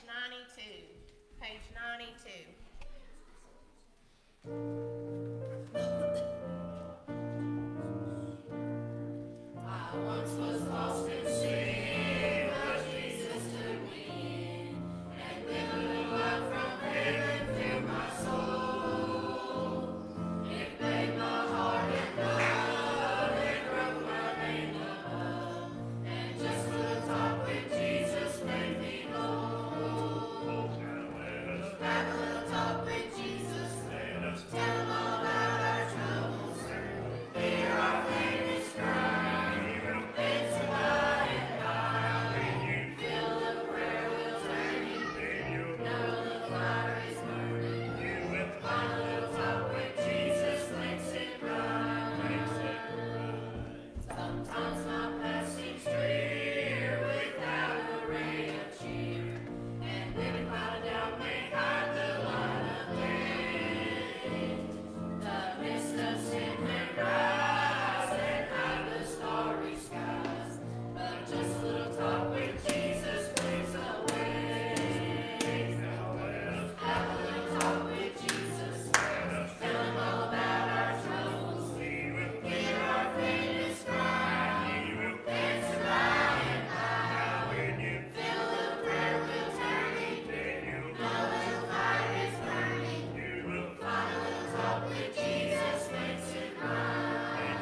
92. Page 92. I once was lost in sin, but Jesus took me in, and then a little light from heaven filled my soul. It made my heart and blood, and wrote my name above, and just a little talk with Jesus made me whole. Have a little talk with Jesus, tell him all about our troubles, hear our faintest cry, answer by and by, feel the prayer wheels turning, know the fire is burning, find a little talk with Jesus makes it right. Sometimes my path seems drear without a ray of cheer, and then a cloud of doubt may hide the light of day. The mist of sin may rise and hide the starry skies, but just a little talk with Jesus clears the way. Have a little talk with Jesus, tell him all about our troubles, hear our faintest cry, answer by and by, feel the prayer wheel turning, know the fire is burning, find a little talk with Jesus makes it right.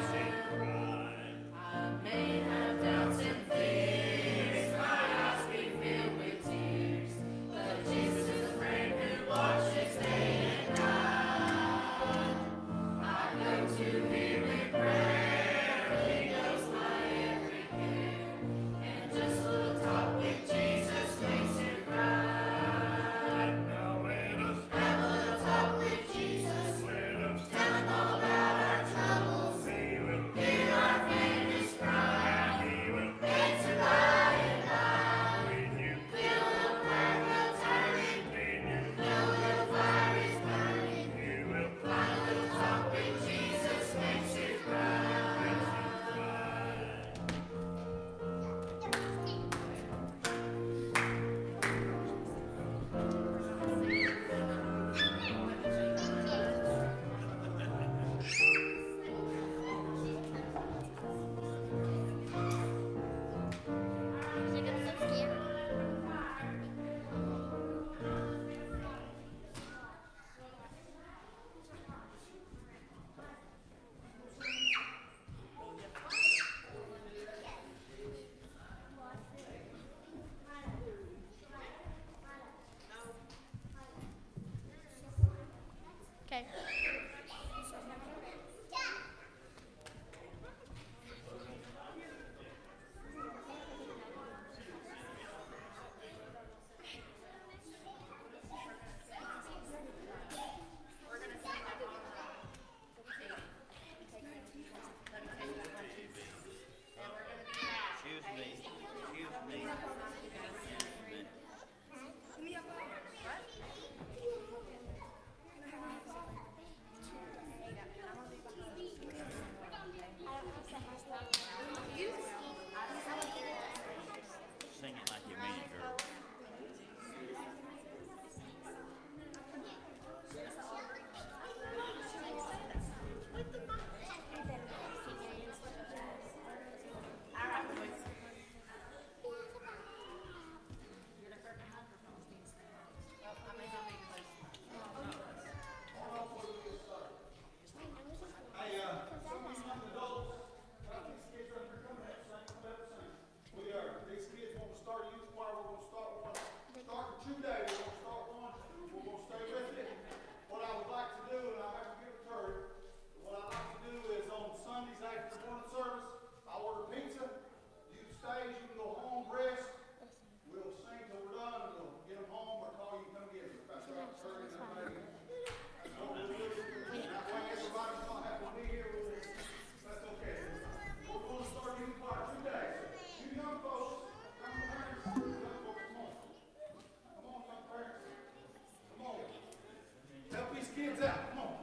I may have doubts and fears, my eyes be filled with tears, but Jesus is a friend who watches day and night. I go to him in prayer, he knows my every care, and just a little talk with Jesus makes it right. Have a little talk with Jesus, tell him all about our troubles, hear our faintest cry, answer by and by, feel the prayer wheel turning, know the fire is burning, find a little talk with Jesus makes it right. Okay. Sing it like you mean it, girl. Hey, some of these young adults, these kids right here coming up, sing. These kids want to start a youth choir. We're going to start one. Starting today, we're going to start one. We're going to stay with it. What I would like to do, and I have to give it to her, what I'd like to do is on Sundays after the morning service, I'll order pizza. You stay, you can go home, rest. We'll sing till we're done, and we'll get them home or call you, come get them. That's right, sir. That's what we'll do. That way everybody's not having to be here. That's okay. We're going to start a youth choir today. You young folks, come on, young folks, come on. Come on, young parents. Come on. Help these kids out. Come on.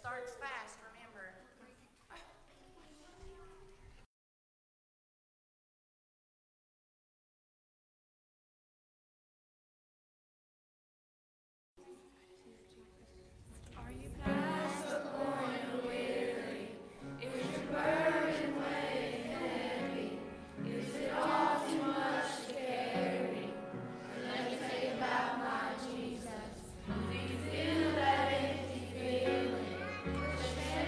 starts fast, remember. Are you past the point of weary? Is your burden weighing heavy? Is it all too much to carry? Let me tell you about my Jesus. Do you feel that empty feeling? Push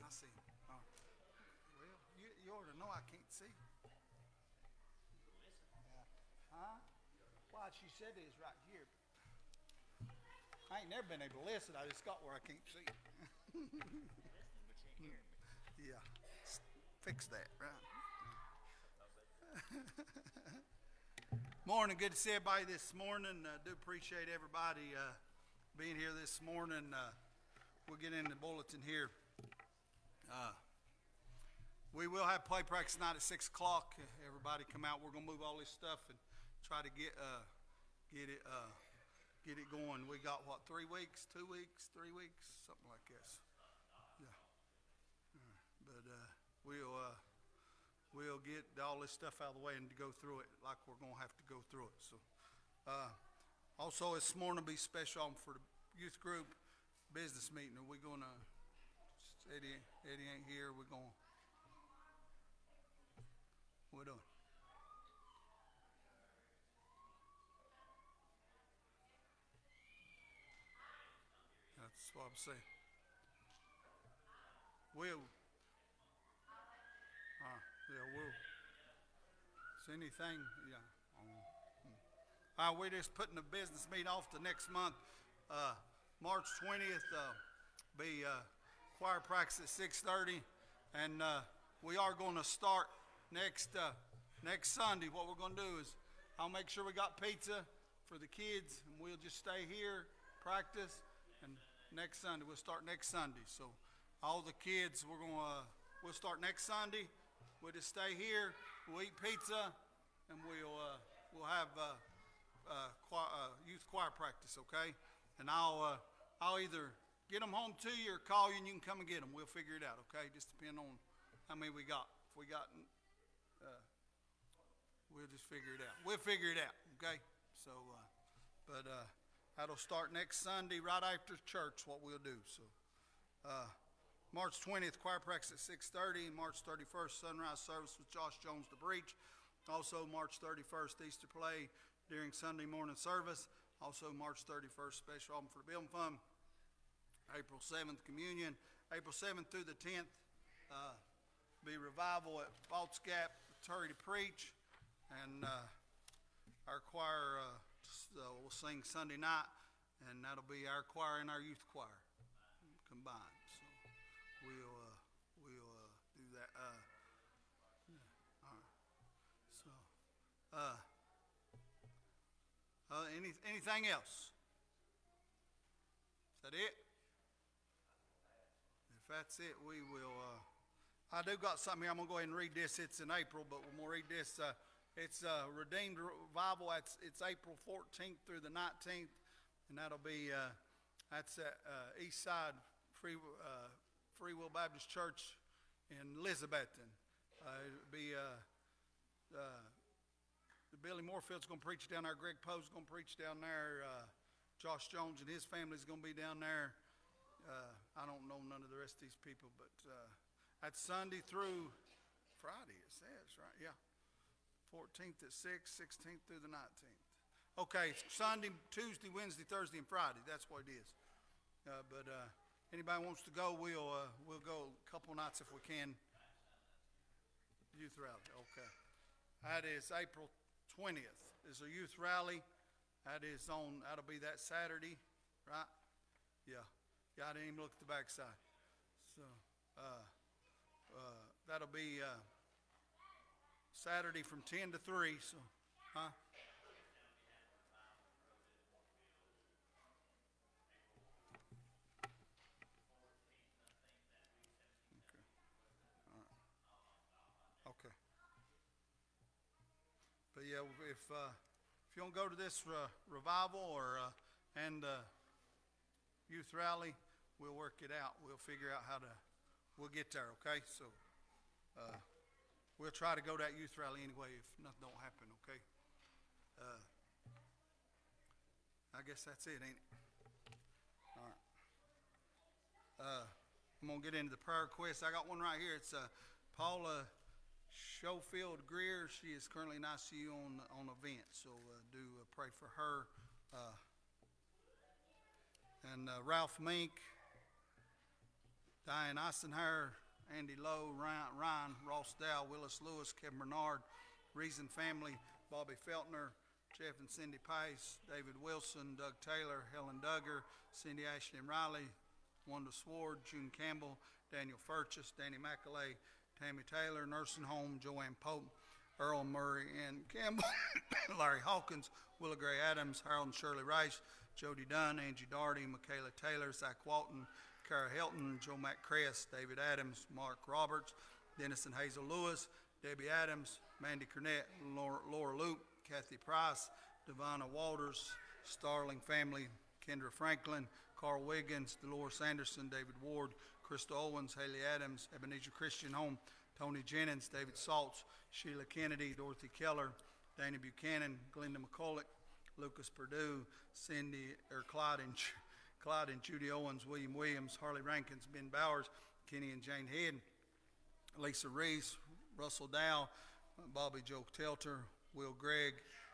I see. Oh. Well, you ought to know I can't see. Yeah. Huh? Well, she said it is right here. I ain't never been able to listen. I just got where I can't see. Yeah. Fix that, right? Morning. Good to see everybody this morning. Do appreciate everybody being here this morning. We'll get into the bulletin here. We will have play practice tonight at 6 o'clock. Everybody come out. We're going to move all this stuff and try to get it going. We got, 3 weeks, 2 weeks, 3 weeks, something like this. Yeah. But we'll get all this stuff out of the way and go through it like we're going to have to go through it. So, also this morning will be special for the youth group business meeting. Are we going to, Eddie ain't here, we're doing? That's what I'm saying. We'll it's anything, yeah. We're just putting the business meeting off to next month. March 20th, be choir practice at 6:30, and we are going to start next Sunday. What we're going to do is I'll make sure we got pizza for the kids, and we'll just stay here, practice, and next Sunday we'll start next Sunday. So all the kids, we'll start next Sunday. We'll just stay here. We'll eat pizza, and we'll have youth choir practice, okay? And I'll either get them home to you or call you, and you can come and get them. We'll figure it out, okay? Just depend on how many we got. If we got, we'll just figure it out. We'll figure it out, okay? So, that'll start next Sunday right after church. What we'll do. So, March 20th, choir practice at 6:30, and March 31st, sunrise service with Josh Jones to preach. Also, March 31st, Easter play during Sunday morning service. Also, March 31st, special offering for the Building Fund. April 7th, communion. April 7th through the 10th, be revival at Falls Gap, Terry to preach. And our choir will sing Sunday night, and that'll be our choir and our youth choir combined. So we'll do that. All right. So, anything else? Is that it? If that's it, we will. I do got something here. I'm gonna go ahead and read this. It's in April, but we're gonna read this. It's Redeemed Revival. It's April 14th through the 19th, and that'll be that's at East Side Free Will Baptist Church in Elizabethton. It'll be Billy Moorfield's going to preach down there. Greg Poe's going to preach down there. Josh Jones and his family's going to be down there. I don't know none of the rest of these people, but that's Sunday through Friday, it says, right? Yeah. 14th at 6, 16th through the 19th. Okay, Sunday, Tuesday, Wednesday, Thursday, and Friday. That's what it is. But anybody wants to go, we'll go a couple nights if we can. Youth rally, okay. That is April 20th. Is a youth rally. That'll be that Saturday, right? Yeah. I didn't even look at the backside. So, that'll be Saturday from 10 to 3. So, huh? Okay. All right. Okay. But yeah, if you don't go to this revival or and youth rally, we'll work it out. We'll figure out we'll get there, okay? So we'll try to go to that youth rally anyway if nothing don't happen, okay? I guess that's it, ain't it? All right. I'm going to get into the prayer request. I got one right here. It's Paula Schofield Greer. She is currently in ICU on a vent, so do pray for her. And Ralph Mink, Diane Eisenhower, Andy Lowe, Ryan Ross Dow, Willis Lewis, Kevin Bernard, Reason family, Bobby Feltner, Jeff and Cindy Pice, David Wilson, Doug Taylor, Helen Duggar, Cindy Ashley and Riley, Wanda Sward, June Campbell, Daniel Furchess, Danny McAlay, Tammy Taylor, Nursing Home, Joanne Pope, Earl Murray and Campbell, Larry Hawkins, Willa Gray Adams, Harold and Shirley Rice, Jody Dunn, Angie Darty, Michaela Taylor, Zach Walton, Kara Helton, Joe Matt Crest, David Adams, Mark Roberts, Dennis and Hazel Lewis, Debbie Adams, Mandy Cornett, Laura Luke, Kathy Price, Devonna Walters, Starling family, Kendra Franklin, Carl Wiggins, Dolores Anderson, David Ward, Krista Owens, Haley Adams, Ebenezer Christian Home, Tony Jennings, David Saltz, Sheila Kennedy, Dorothy Keller, Danny Buchanan, Glenda McCulloch, Lucas Perdue, Clyde and Judy Owens, William Williams, Harley Rankins, Ben Bowers, Kenny and Jane Head, Lisa Reese, Russell Dow, Bobby Joe Telter, Will Gregg,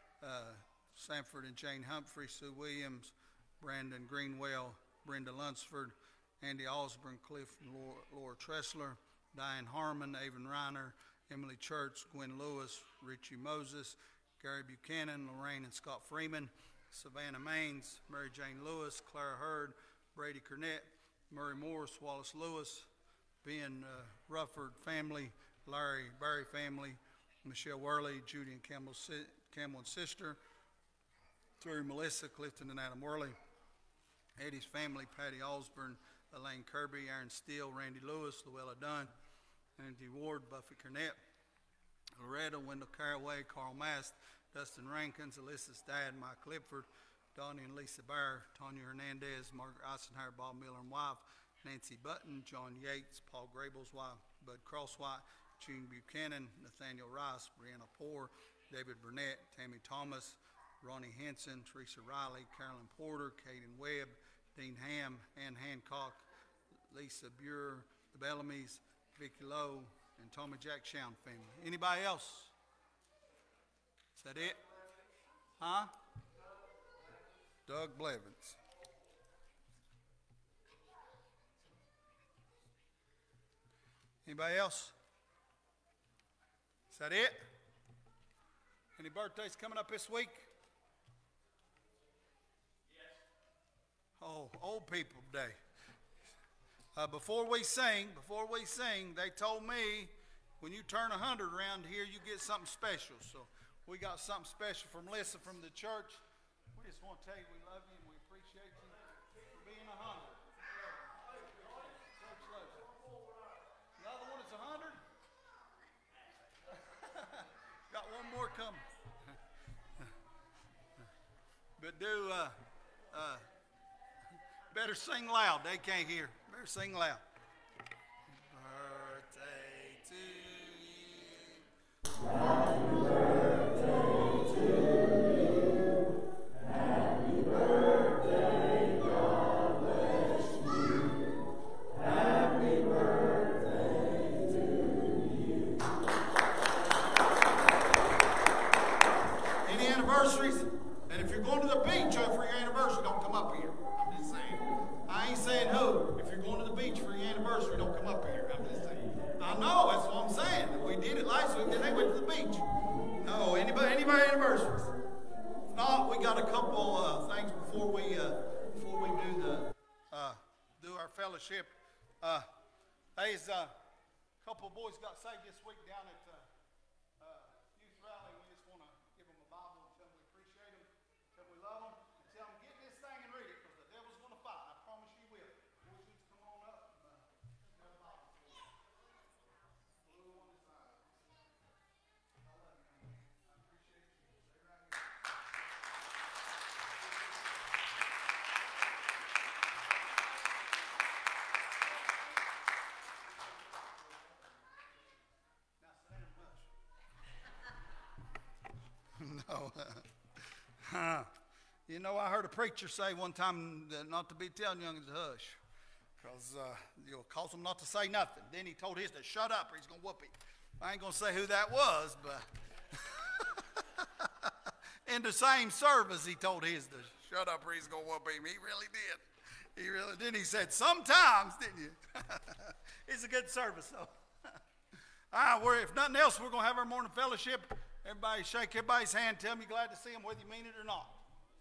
Sanford and Jane Humphrey, Sue Williams, Brandon Greenwell, Brenda Lunsford, Andy Osborne, Cliff and Laura Tressler, Diane Harmon, Avon Reiner, Emily Church, Gwen Lewis, Richie Moses, Gary Buchanan, Lorraine and Scott Freeman, Savannah Maines, Mary Jane Lewis, Clara Hurd, Brady Cornett, Murray Morris, Wallace Lewis, Ben Rufford family, Larry Barry family, Michelle Worley, Judy and Campbell and sister, Terry Melissa, Clifton and Adam Worley, Eddie's family, Patty Osborne, Elaine Kirby, Aaron Steele, Randy Lewis, Luella Dunn, Andy Ward, Buffy Cornett, Loretta, Wendell Caraway, Carl Mast, Dustin Rankins, Alyssa's dad, Mike Lipford, Donnie and Lisa Baer, Tanya Hernandez, Margaret Eisenhower, Bob Miller and wife, Nancy Button, John Yates, Paul Grable's wife, Bud Crosswhite, Gene Buchanan, Nathaniel Rice, Brianna Poore, David Burnett, Tammy Thomas, Ronnie Henson, Teresa Riley, Carolyn Porter, Caden Webb, Dean Ham, Ann Hancock, Lisa Buer, the Bellamys, Vicki Lowe, and Tommy Jack Shound family. Anybody else? Is that it? Huh? Doug Blevins. Anybody else? Is that it? Any birthdays coming up this week? Oh, old people day. Before we sing, they told me when you turn 100 around here, you get something special. So we got something special from Melissa from the church. We just want to tell you we love you and we appreciate you for being 100. Church loves you. The other one is 100. Got one more coming. But better sing loud. They can't hear. Better sing loud. Birthday to you. Happy birthday to you. Happy birthday. God bless you. Happy birthday to you. Any anniversaries? And if you're going to the beach for your anniversary, don't come up here. I'm just saying. I ain't saying who. If you're going to the beach for your anniversary, don't come up here. I'm just saying. I know, that's what I'm saying. We did it last week, and they went to the beach. No, anybody anniversaries? If not, we got a couple things before we do our fellowship. There's a couple of boys got saved this week down at Youth Rally. We just want to give them a Bible and tell them we appreciate them, tell them we love them, and tell them get this thing and read it because the devil's going to fight. I promise you will. Boys, you come on up. Got a Bible for you. Blue on the side. I love you, man. I appreciate you. Stay right here. No. You know, I heard a preacher say one time that not to be telling youngins to hush because you'll cause them not to say nothing. Then he told his to shut up or he's going to whoop him. I ain't going to say who that was, but in the same service he told his to shut up or he's going to whoop him. He really did. He really did. He said, sometimes, didn't you? It's a good service, though. All right, if nothing else, we're going to have our morning fellowship. Everybody shake everybody's hand. Tell them you're glad to see them, whether you mean it or not.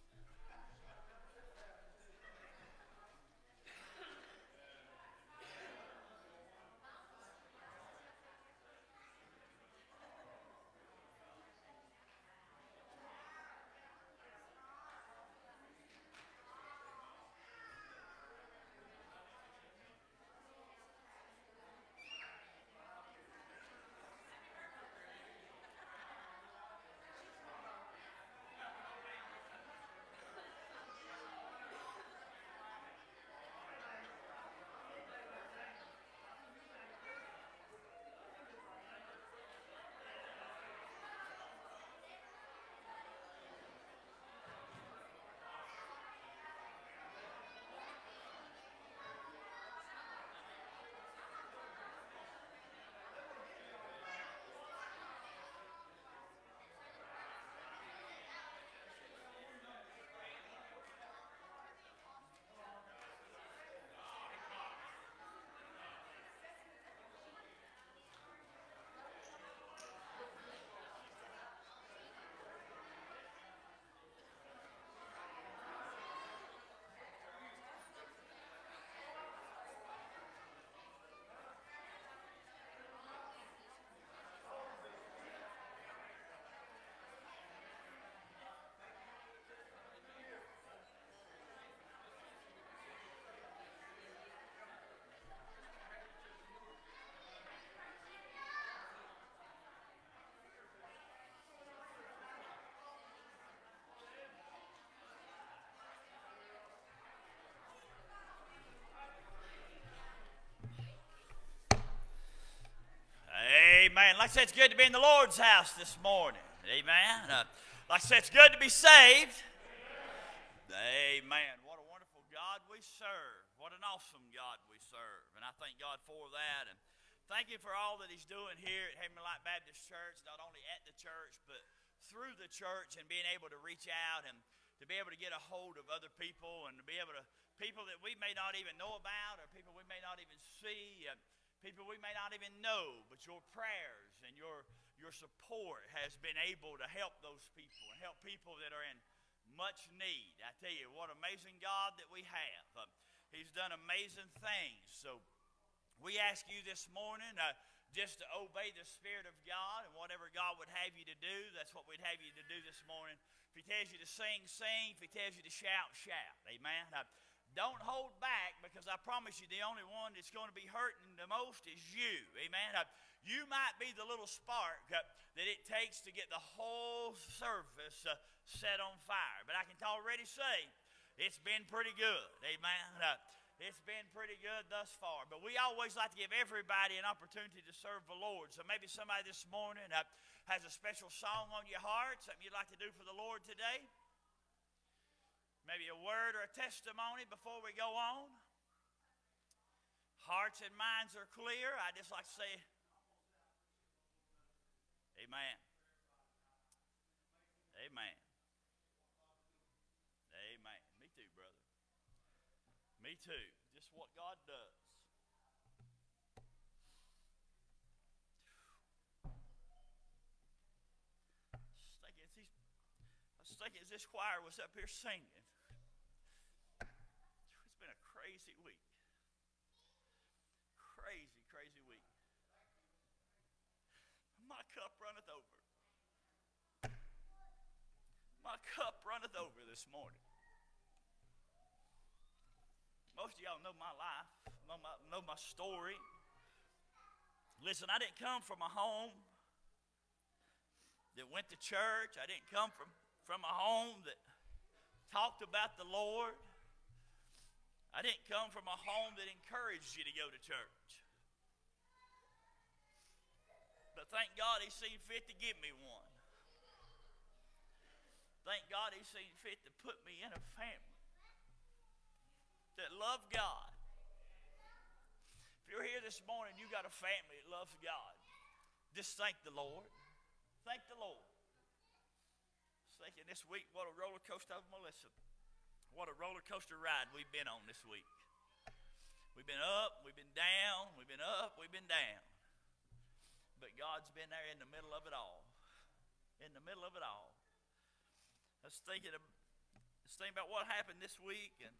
Amen. Like I said, it's good to be in the Lord's house this morning. Amen. Like I said, it's good to be saved. Amen. What a wonderful God we serve. What an awesome God we serve. And I thank God for that. And thank you for all that He's doing here at Heavenly Light Baptist Church, not only at the church, but through the church, and being able to reach out and to be able to get a hold of other people, and to be able to, people that we may not even know about, or people we may not even see, people we may not even know, but your prayers and your support has been able to help those people and help people that are in much need. I tell you, what amazing God that we have. He's done amazing things. So we ask you this morning just to obey the Spirit of God, and whatever God would have you to do, that's what we'd have you to do this morning. If He tells you to sing, sing. If He tells you to shout, shout. Amen. Don't hold back, because I promise you the only one that's going to be hurting the most is you. Amen. You might be the little spark that it takes to get the whole service set on fire. But I can already say it's been pretty good. Amen. It's been pretty good thus far. But we always like to give everybody an opportunity to serve the Lord. So maybe somebody this morning has a special song on your heart, something you'd like to do for the Lord today. Maybe a word or a testimony before we go on. Hearts and minds are clear. I just like to say, amen. Amen. Amen. Me too, brother. Me too. Just what God does. I was thinking as this choir was up here singing, it's been a crazy week. Crazy, crazy week. My cup runneth over. My cup runneth over this morning. Most of y'all know my life, know my story. Listen, I didn't come from a home that went to church. I didn't come from a home that talked about the Lord. I didn't come from a home that encouraged you to go to church. But thank God He seen fit to give me one. Thank God He seen fit to put me in a family that love God. If you're here this morning, you got a family that loves God, just thank the Lord. Thank the Lord. I was thinking this week, what a roller coaster of Melissa. What a roller coaster ride we've been on this week. We've been up, we've been down, we've been up, we've been down. But God's been there in the middle of it all. In the middle of it all. I was thinking about what happened this week, and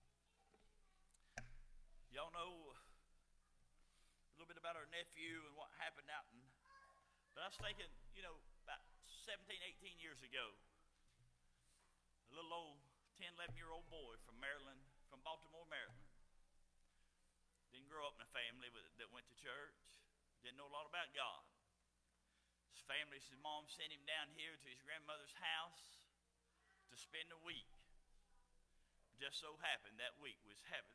y'all know a little bit about our nephew and what happened out in. But I was thinking, about 17, 18 years ago, a little old 10, 11-year-old boy from Maryland, from Baltimore, Maryland. Didn't grow up in a family that went to church. Didn't know a lot about God. His mom sent him down here to his grandmother's house to spend a week. Just so happened that week was having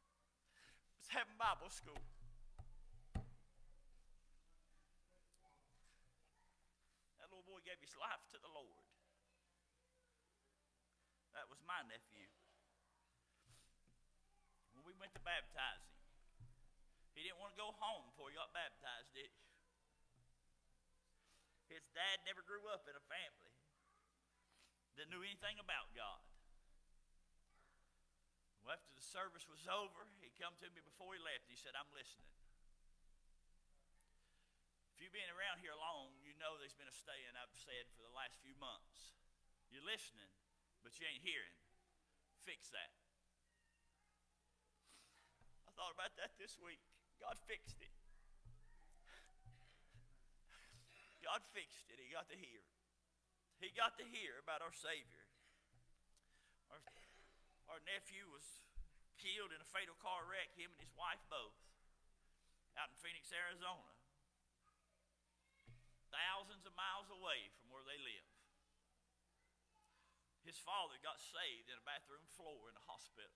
Bible school. That little boy gave his life to the Lord. That was my nephew. When we went to baptize him, he didn't want to go home before he got baptized, did he? His dad never grew up in a family that knew anything about God. Well, after the service was over, he come to me before he left. He said, "I'm listening." If you've been around here long, you know there's been a saying I've said for the last few months. You're listening, but you ain't hearing. Fix that. I thought about that this week. God fixed it. God fixed it. He got to hear. He got to hear about our Savior. Our nephew was killed in a fatal car wreck, him and his wife both, out in Phoenix, Arizona. Thousands of miles away from where they live. His father got saved in a bathroom floor in a hospital.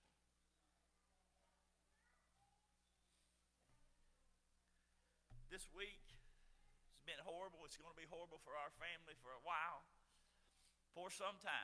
This week has been horrible. It's going to be horrible for our family for a while, for some time.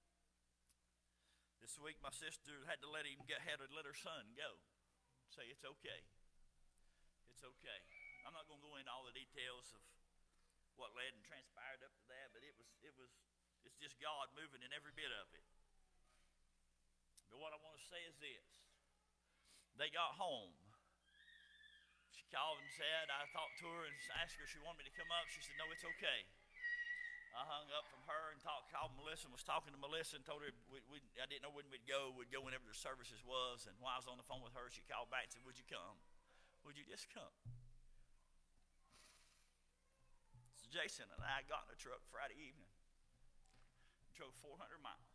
This week my sister had to let her son go. Say it's okay. It's okay. I'm not going to go into all the details of what led and transpired up to that, but it's just God moving in every bit of it. But what I want to say is this. They got home. She called and said, I talked to her and asked her if she wanted me to come up. She said, "No, it's okay." I hung up from her and called Melissa and was talking to Melissa and told her I didn't know when we'd go. We'd go whenever the services was. And while I was on the phone with her, she called back and said, "Would you come? Would you just come?" So Jason and I got in a truck Friday evening. Drove 400 miles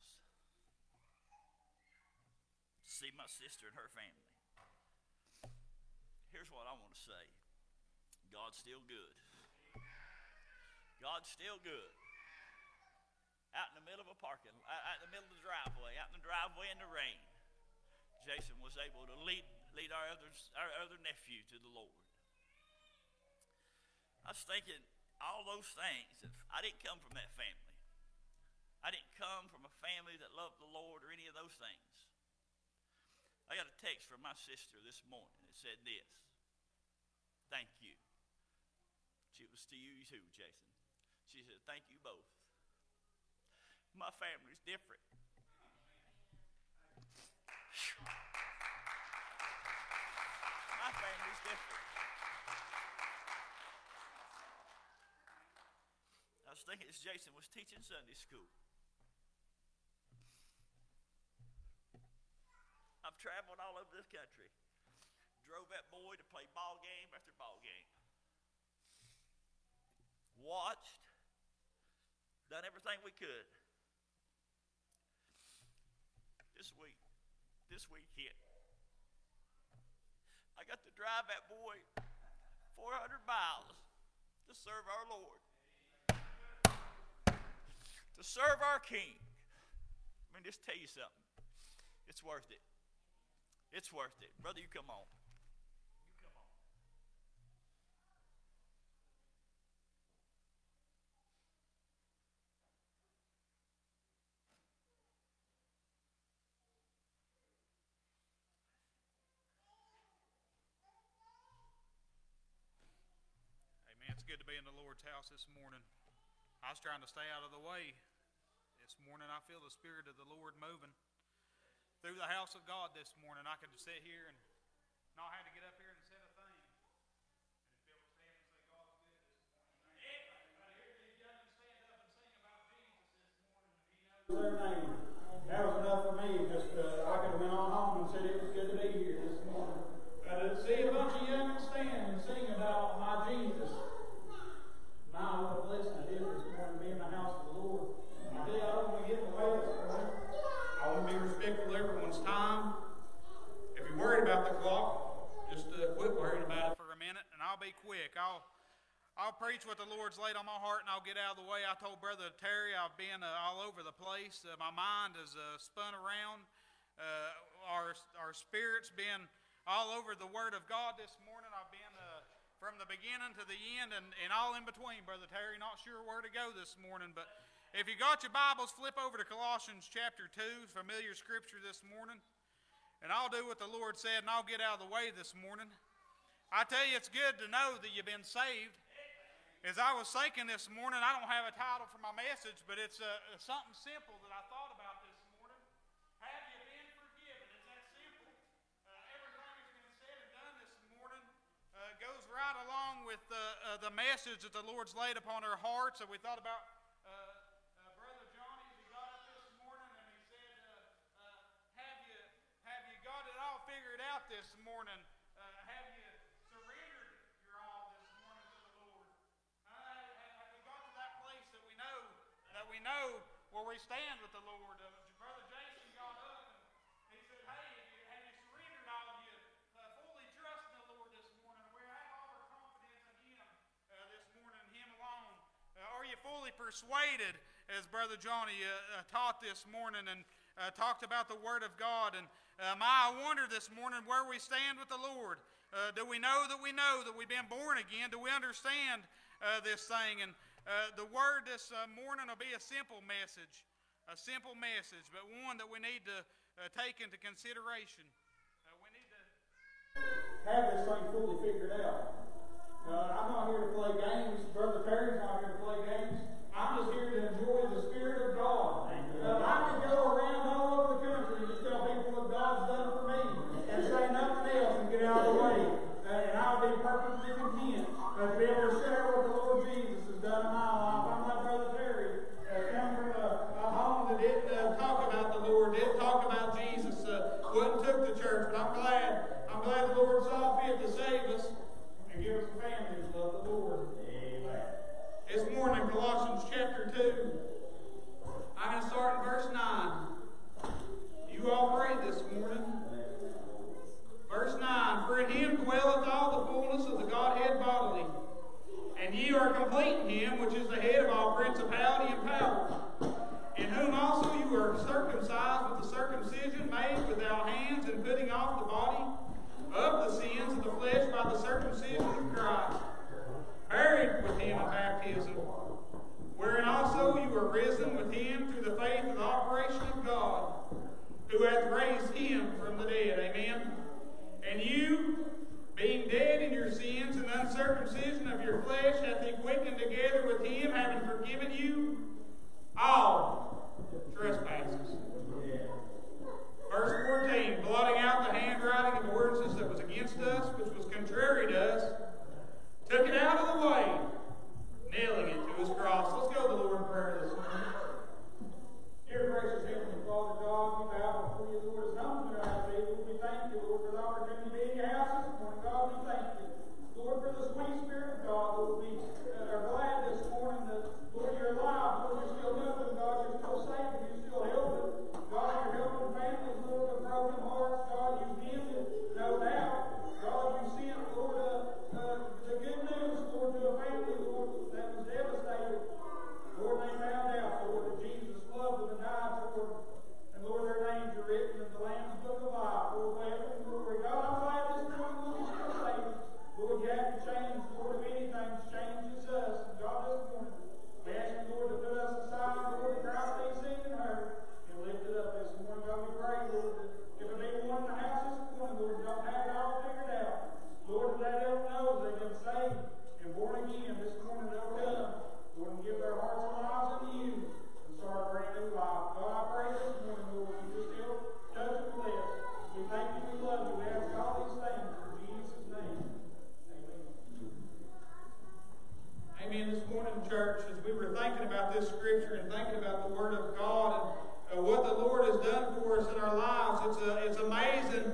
to see my sister and her family. Here's what I want to say. God's still good. God's still good. Out in the middle of a out in the middle of the driveway, in the rain, Jason was able to lead our other nephew to the Lord. I was thinking all those things. I didn't come from that family. I didn't come from a family that loved the Lord or any of those things. I got a text from my sister this morning that said this. "Thank you." It was to you too, Jason. She said, "Thank you both. My family's different." My family's different. I was thinking as Jason was teaching Sunday school. I've traveled all over this country. Drove that boy to play ball game after ball game. Watched. Done everything we could. This week hit. I got to drive that boy 400 miles to serve our Lord. To serve our King. Let me just tell you something. It's worth it. It's worth it. Brother, you come on. You come on. Amen. It's good to be in the Lord's house this morning. I was trying to stay out of the way. This morning I feel the Spirit of the Lord moving. through the house of God this morning. I could just sit here and not have to get up here and say a thing. And be able to stand and say, God is good this morning. I hear these young stand up and sing about Jesus this morning. Their name. That was enough for me. Just I could have went on home and said it was good to be here this morning. To see a bunch of young stand and sing about my Jesus. My, what a blessing it is this morning to be in the house of the Lord. I tell you, I don't want to get in the way this morning. I want to be respectful of everyone's time. If you're worried about the clock, just quit worrying about it for a minute, and I'll be quick. I'll preach what the Lord's laid on my heart, and I'll get out of the way. I told Brother Terry I've been all over the place. My mind has spun around. Our spirit's been all over the Word of God this morning. I've been from the beginning to the end and all in between, Brother Terry. Not sure where to go this morning, but if you got your Bibles, flip over to Colossians chapter 2, familiar scripture this morning. And I'll do what the Lord said, and I'll get out of the way this morning. I tell you, it's good to know that you've been saved. As I was thinking this morning, I don't have a title for my message, but it's something simple that I thought about this morning. Have you been forgiven? It's that simple. Everything that's been said and done this morning goes right along with the message that the Lord's laid upon our hearts. And we thought about Brother Johnny as he got up this morning, and he said, have you got it all figured out this morning? Have you surrendered your all this morning to the Lord? Have we got to that place that we know where we stand with the Lord? Brother Jason got up and he said, hey, have you surrendered all of you fully trust in the Lord this morning? We have all our confidence in Him this morning, Him alone. Are you fully persuaded, as Brother Johnny taught this morning and talked about the Word of God? And I wonder this morning where we stand with the Lord. Do we know that we've been born again? Do we understand this thing? And the Word this morning will be a simple message, but one that we need to take into consideration. We need to have this thing fully figured out. I'm not here to play games. Brother Terry's not here to play games. I'm just here to enjoy the Spirit of God. I can go around all over the country and just tell people what God's done for me and say nothing else and get out of the way. And I'll be perfectly content to be able to share what the Lord Jesus has done in my life. I'm like Brother Terry, come from a home that didn't talk about the Lord, didn't talk about Jesus, wouldn't took the church. But I'm glad the Lord saw fit to save us and give us a family that love the Lord. Amen. This morning, Colossians chapter 2, I'm going to start in verse 9. You all pray this morning. Verse 9, for in Him dwelleth all the fullness of the Godhead bodily, and ye are complete in Him, which is the head of all principality and power, in whom also you are circumcised with the circumcision made without hands, and putting off the body of the sins of the flesh by the circumcision of Christ, buried with Him in baptism, wherein also you are risen with Him through the faith of the operation of God, who hath raised Him from the dead. Amen. And you, being dead in your sins and uncircumcision of your flesh, hath He quickened together with Him, having forgiven you church, as we were thinking about this scripture and thinking about the Word of God and what the Lord has done for us in our lives, it's amazing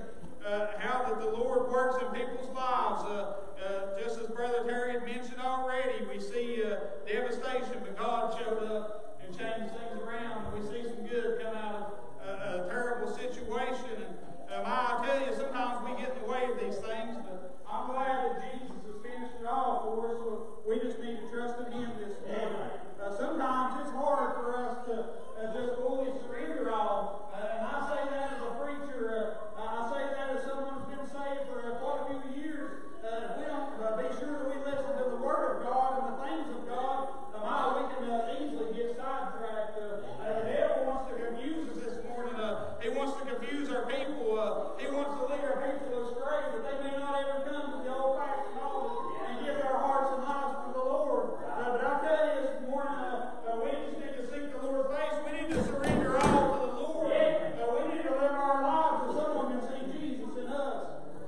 how that the Lord works in people's lives. Just as Brother Terry had mentioned already, we see devastation, but God showed up and changed things around. And we see some good come out of a terrible situation. And I tell you, sometimes we get in the way of these things, but I'm glad that Jesus has finished it all for us, so we just need to trust in Him this morning. Sometimes it's hard for us to just fully surrender all. And I say that as a preacher. I say that as someone who's been saved for quite a few years. If we don't be sure that we listen to the Word of God and the things of God, we can easily get sidetracked. The devil wants to confuse us this morning. He wants to confuse our people. He wants to lead our people astray, that they may not ever come to the old-fashioned knowledge and give their hearts and lives to the Lord. But I tell you this morning, we just need to seek the Lord's face. We need to surrender all to the Lord. We need to live our lives so someone can see Jesus in us.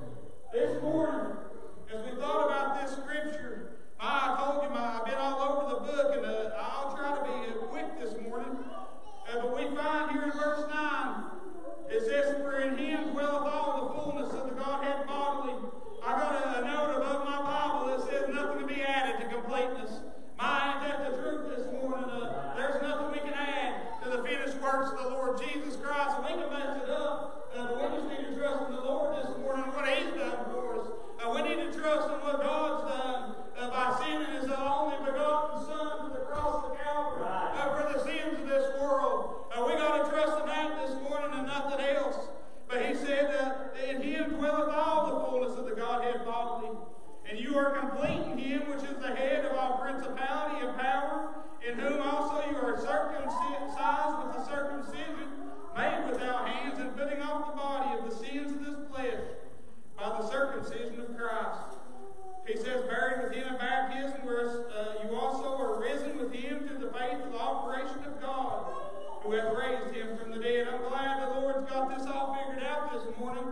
This morning, as we thought about this scripture, I told you I've been all over the book, and I'll try to be quick this morning. But we find here in verse 9, it says, "For in Him dwelleth all the fullness of the Godhead bodily." I got a note above my Bible that says nothing can be added to completeness. Ain't that the truth this morning? There's nothing we can add to the finished works of the Lord Jesus Christ. We can mess it up, but we just need to trust in the Lord this morning and what He's done for us. We need to trust in what God's done by sending His only begotten Son to the cross of Calvary for the sins of this world. We got to trust in that this morning and nothing else. But He said, "In Him dwelleth all the fullness of the Godhead bodily. And you are complete in Him, which is the head of all principality and power, in whom also you are circumcised with the circumcision made without hands, and putting off the body of the sins of this flesh by the circumcision of Christ." He says, "Buried with Him in baptism, where you also are risen with Him through the faith of the operation of God, who hath raised Him from the dead." I'm glad the Lord's got this all figured out this morning.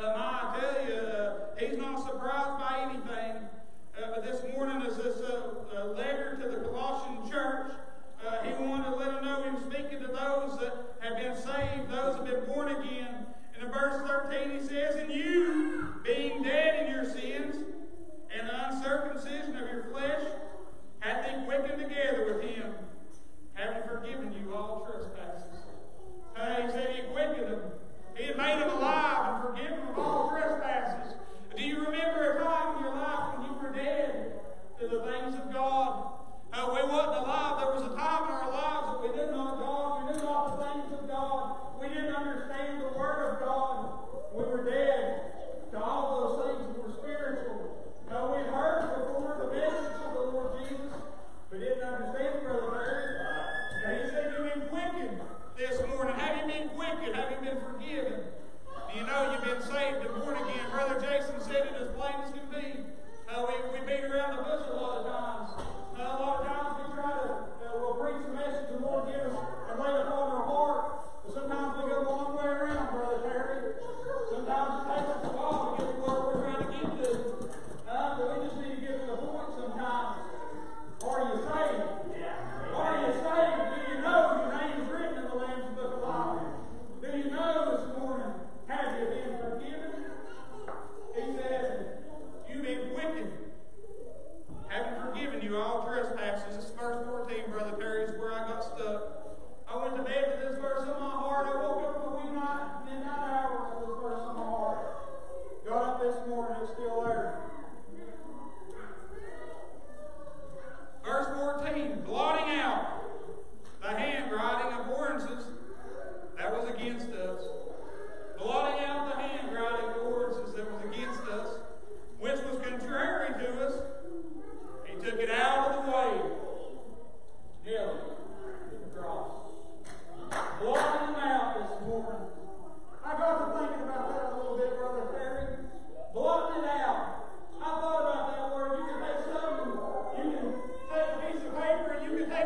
I tell you, He's not surprised by anything. But this morning, as this letter to the Colossian church, He wanted to let them know He was speaking to those that have been saved, those that have been born again. And in verse 13, He says, "And you, being dead in your sins, and the uncircumcision of your flesh, hath He quickened together with Him, having forgiven you all trespasses." He said He quickened them. He had made them alive and forgiven them of all trespasses. Do you remember a time in your life when you were dead to the things of God? We wasn't alive. There was a time in our lives that we didn't know God. We knew not the things of God. We didn't understand the Word of God. We were dead to all those things that were spiritual. We heard before the message of the Lord Jesus, but didn't understand, Brother Larry. He said, "You've been quickened this morning." Have you been quickened? Have you been forgiven? Do you know you've been saved and born again? Brother Jason said it as plain as can be. We beat around the bush a lot of times. A lot of times we try to, we'll preach the message the Lord gives us and lay it upon our heart. But sometimes we go the long way around, Brother Terry. Sometimes it takes us a while to get to where we're trying to get to. But we just need to get to the point sometimes. Are you saved? Are you saved? Do you know your name is written in the Lamb's Book of Life? Do you know this morning? Have you been forgiven? He says, "You've been quickened, having forgiven you all trespasses." This is verse 14, Brother Terry, is where I got stuck. I went to bed with this verse on my heart. I woke up in the midnight hours with this verse on my heart. Got up this morning, it's still there. Verse 14, blotting out the handwriting of ordinances that was against us. Blotting out the handwriting of ordinances that was against us, which was contrary to us. He took it out of the way. Nailed it to the cross. Blotting them out this morning. I got to thinking about that a little bit, Brother Terry. Blotting it out. I thought about that word. You can take something, you can take a piece of paper, and you can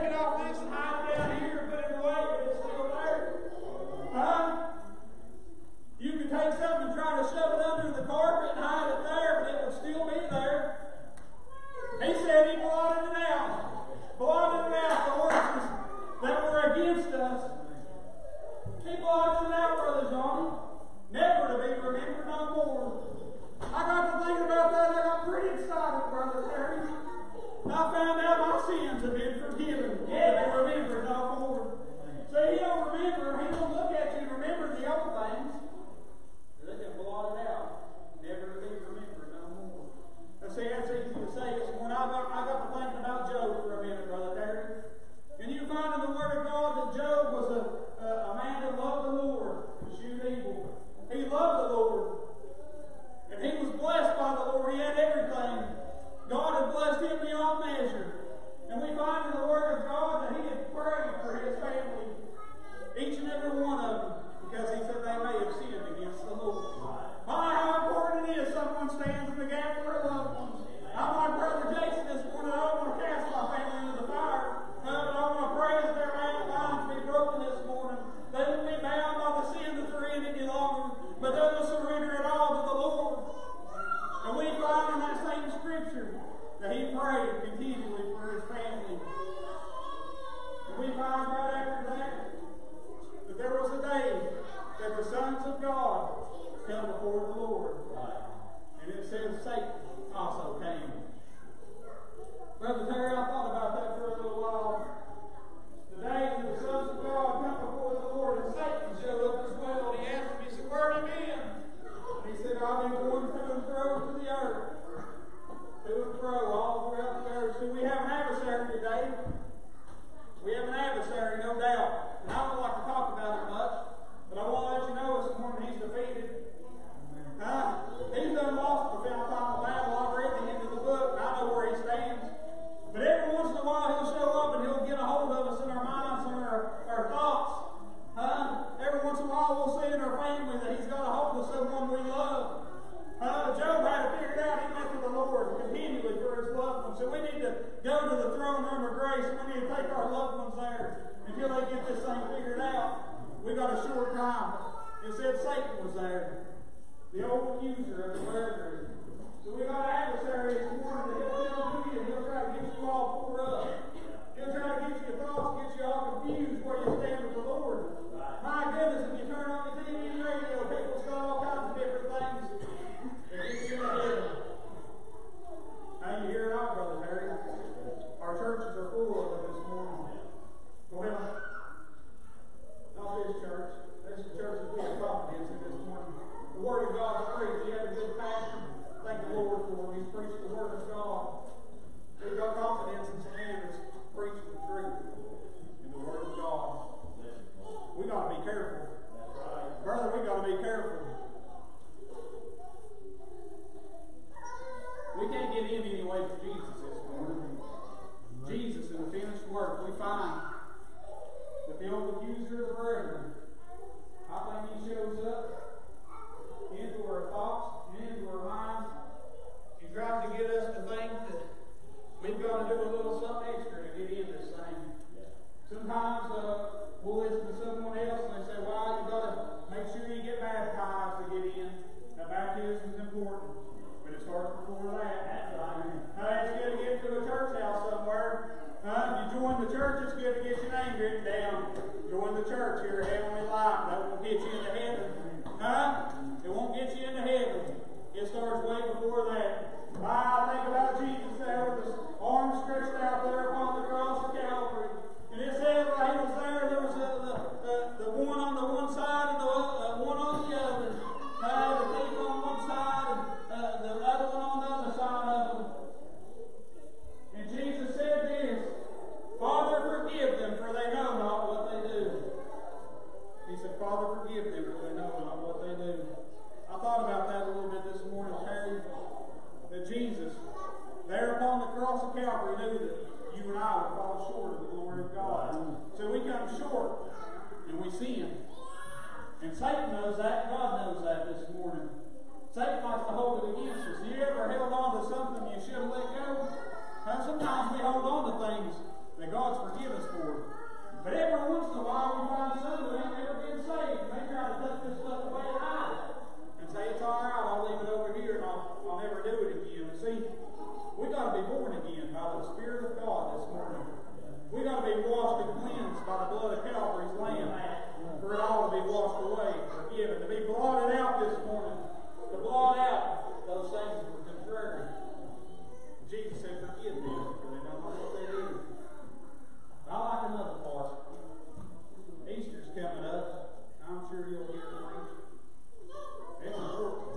join the church, it's good to get your name written down. Join the church here at Heavenly Light. That won't get you into heaven. Huh? It won't get you into heaven. It starts way before that. I think about Jesus there with his arms stretched out there upon the cross of Calvary. And it said while he was there was the one on the one side and the one on the other. The thief on one side and the other one on the other side of them. And Jesus said this, Father, forgive them, for they know not what they do. He said, Father, forgive them, for they know not what they do. I thought about that a little bit this morning, Terry. That Jesus, there upon the cross of Calvary, knew that you and I would fall short of the glory of God. So we come short, and we sin. And Satan knows that, and God knows that this morning. Satan likes to hold it against us. You ever held on to something you should have let go? Sometimes we hold on to things that God's forgiven us for. But every once in a while we find some that ain't never been saved. And they try to tuck this stuff away and hide it. And say, it's all right, I'll leave it over here and I'll never do it again. And see, we got to be born again by the Spirit of God this morning. We got to be washed and cleansed by the blood of Calvary's Lamb. For it all to be washed away, forgiven, to be blotted out this morning. To blot out those things that were contrary. Jesus said, forgive them, for they don't know what they do. I like another part. Easter's coming up. I'm sure you'll hear me. It's important.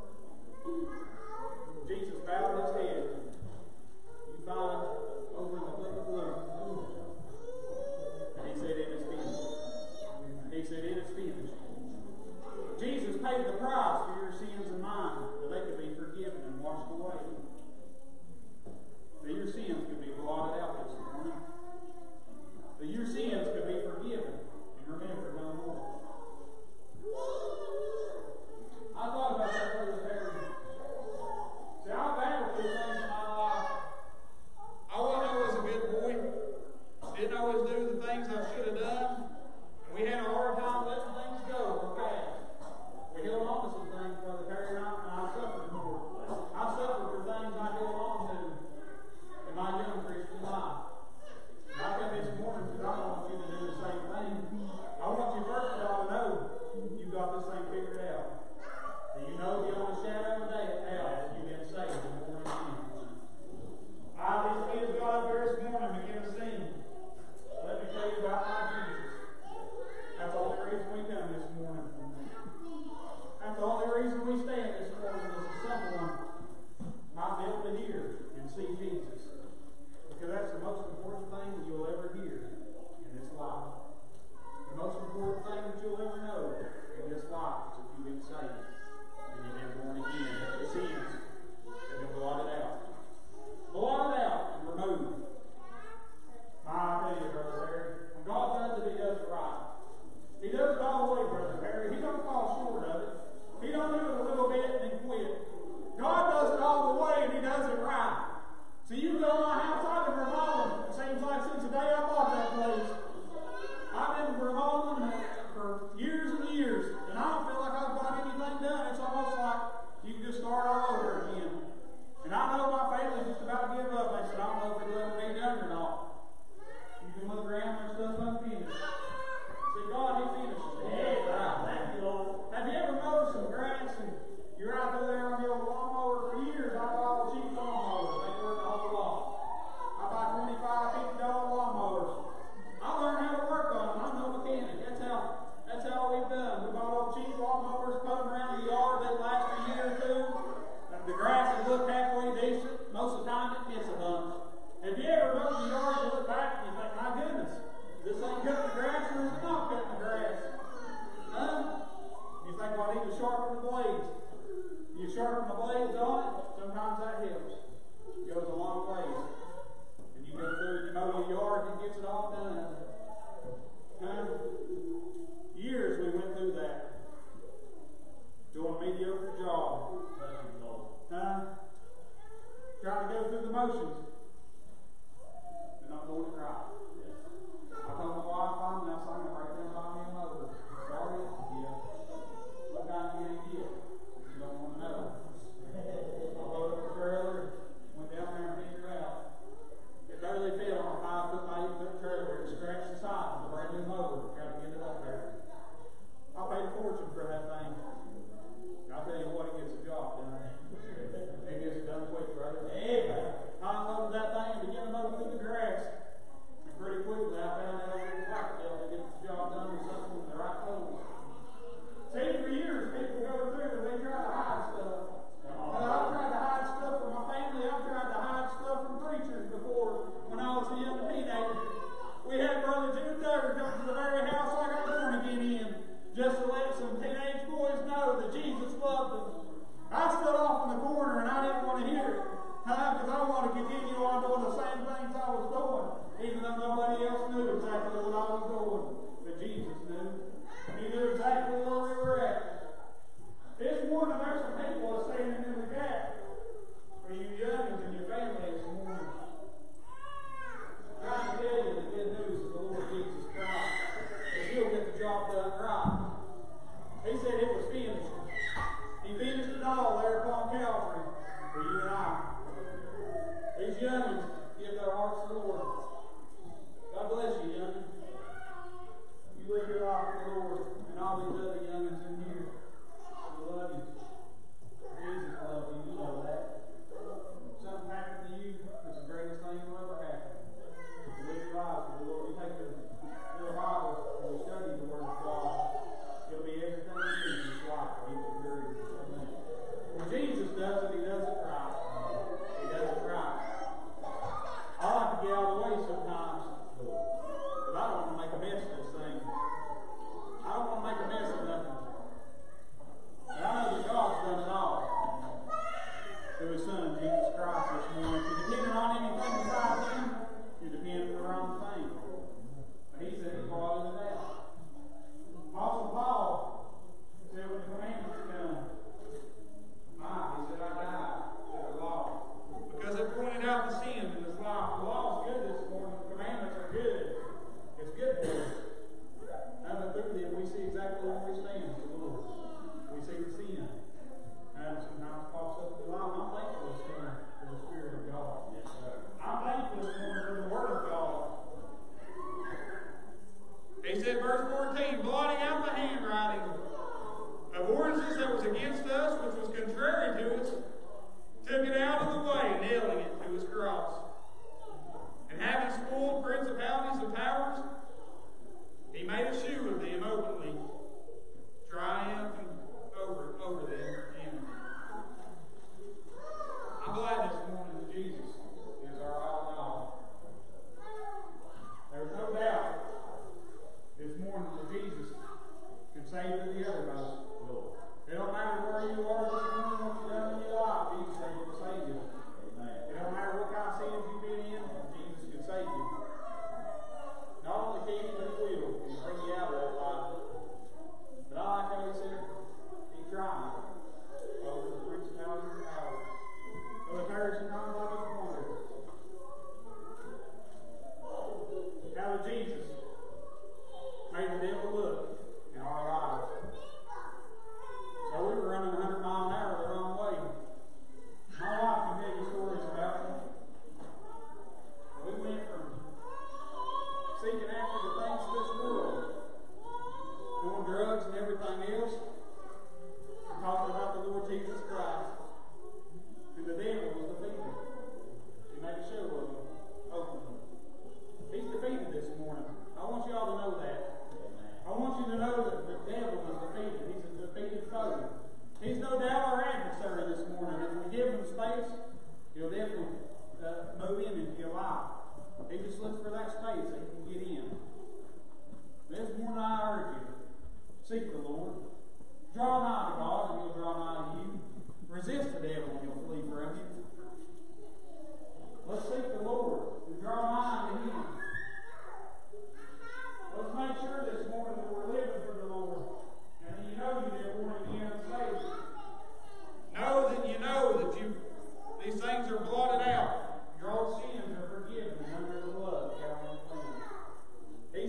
Jesus bowed his head. You find over in the book of Luke. And he said, it is finished. He said, it is finished. Jesus paid the price for your sins and mine, that they could be forgiven and washed away. That your sins could be blotted out this morning. That your sins could be forgiven and remembered no more. I thought about that Brother Terry. See, I battled through things in my life. I wasn't always a good boy. Didn't always do the things I should have done. We had a hard time letting things go real fast. We held on to some things, Brother Terry, and I suffered for it. I suffered for things I held on to in my young Christian life. And I come this morning because I want you to do the same thing. I want you first of all to know you got this thing figured out. And you know beyond a shadow of a doubt you've been saved and born again. These kids got up here this morning to begin to sing. Let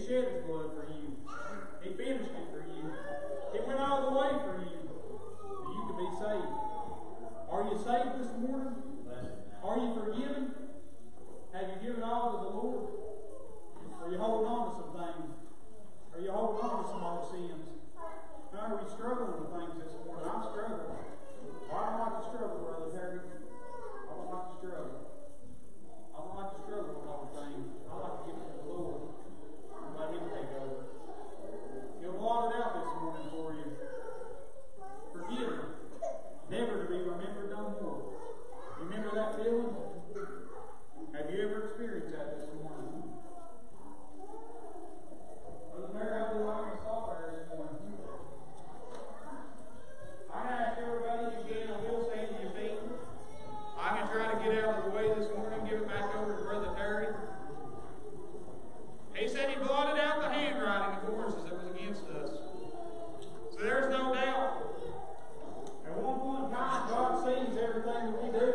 He shed His blood for you. He finished it for you. It went all the way for you. So you can be saved. Are you saved this morning? Are you forgiven? Have you given all to the Lord? Are you holding on to some things? Are you holding on to some old sins? Now, are we struggling with things this morning? I'm struggling. Well, I don't like to struggle, Brother Terry. I don't like to struggle. I don't like to struggle with all the things. I like to give it to the Lord and let Him take over. He'll blot it out this morning for you. Forgive Him. Never to be remembered no more. Remember that feeling? Have you ever experienced that this morning? Brother Mary, how do you like to stop there this morning? I'm going to ask everybody again, I will stand to your feet. I'm going to try to get out of the way this morning, give it back over to Brother Terry. He said he blotted out the handwriting of forces that was against us. So there's no doubt. At one point in time, God sees everything that we do.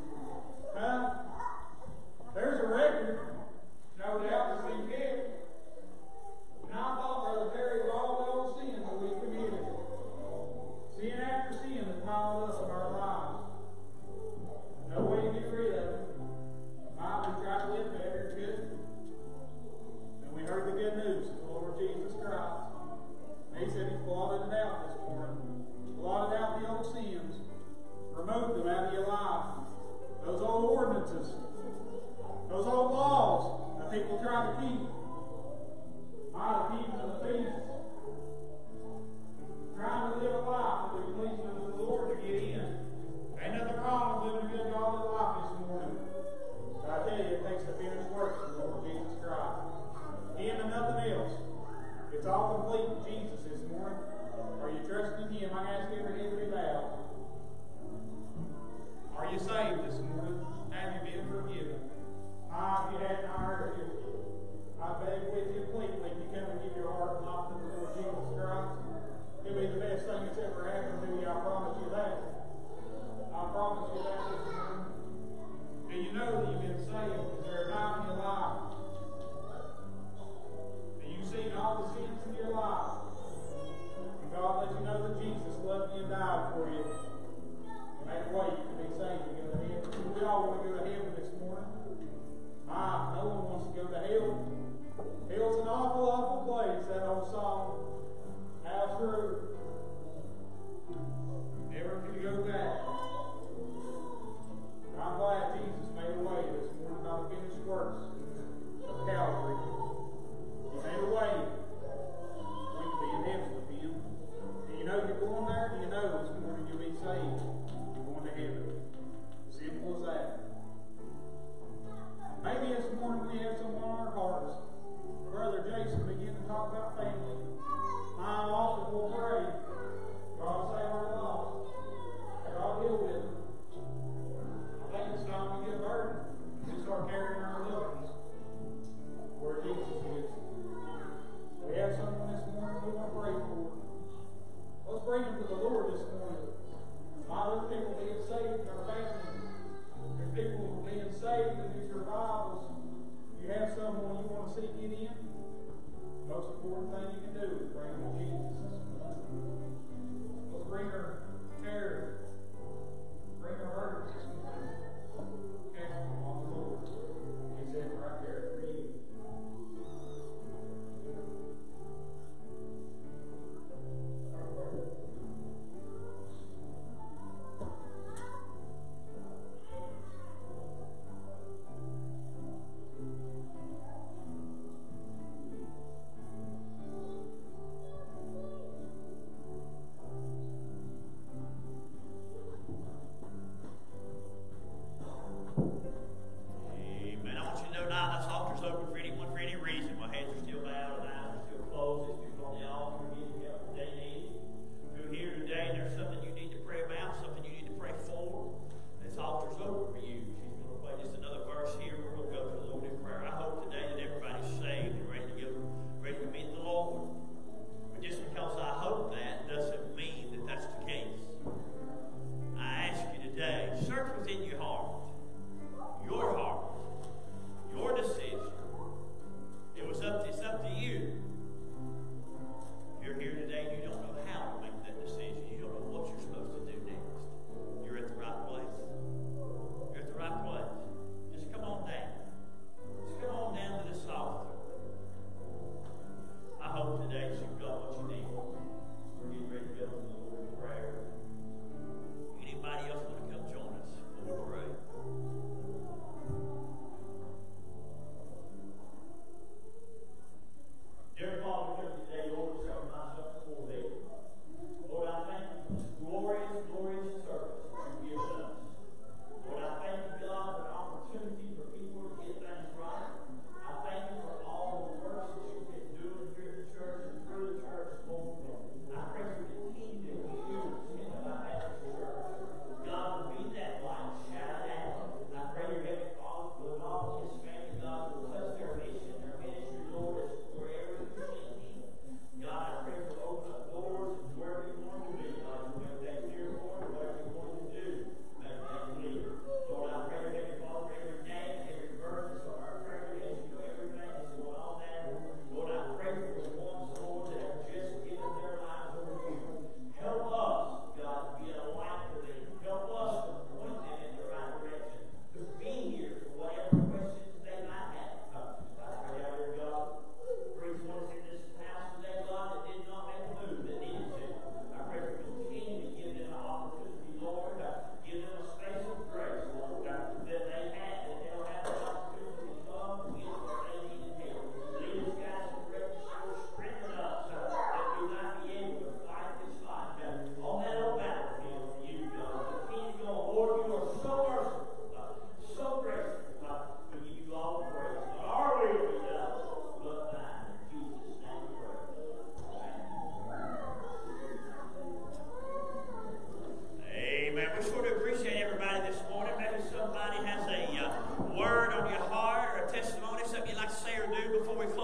There's a record, no doubt, that's been kept. And I thought, Brother Terry, of all those sins that we committed, sin after sin that piled up in our lives, no way to get rid of it. We tried to live better, couldn't. And we heard the good news of the Lord Jesus Christ. And He said He's blotted it out this morning. Blotted out the old sins. Removed them out of your life. Those old ordinances. Those old laws that people try to keep. The keeping of the feast. Trying to live a life that would please to the Lord to get in. Ain't nothing wrong with living a good godly life this morning. But I tell you, it takes the finished works of the Lord Jesus Christ. Him and nothing else. It's all complete in Jesus this morning. Are you trusting Him? I ask every head to be bowed. Are you saved this morning? Have you been forgiven? If you hadn't, I heard you. I beg with you, please, when you come and give your heart and life to the Lord Jesus Christ. It'll be the best thing that's ever happened.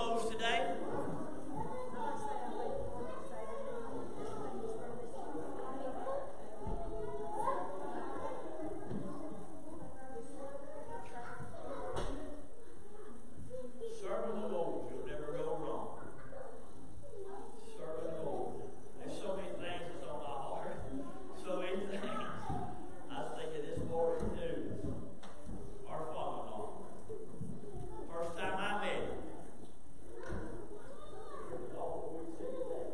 close today? Serving the Lord, you'll never go wrong. Serving the Lord. There's so many things that's on my heart. So many things. I was thinking this morning too. Our father-in-law. First time I met him. Oh, we'd see that.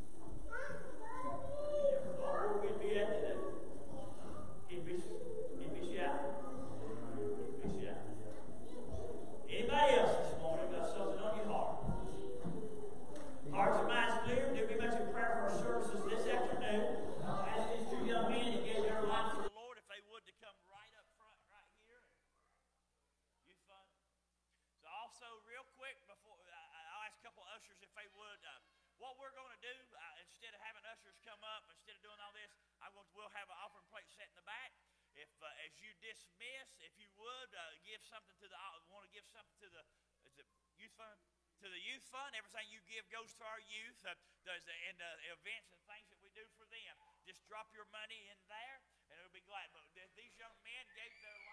He never thought where we'd be at today. He'd be shouting. He'd be shouting. Anybody else this morning got something on your heart? Hearts and minds clear. Do be much in prayer for our services this afternoon. I'll ask these two young men that gave their lives to the Lord if they would to come right up front, right here. Youth fun. So also, real quick, before I'll ask a couple of ushers if they would. What we're going to do, instead of having ushers come up, instead of doing all this, we'll have an offering plate set in the back. If as you dismiss, if you would give something to the want to give something to the is it youth fund, to the youth fund. Everything you give goes to our youth. There's the events and things that we do for them. Just drop your money in there, and it'll be glad. But these young men gave their life.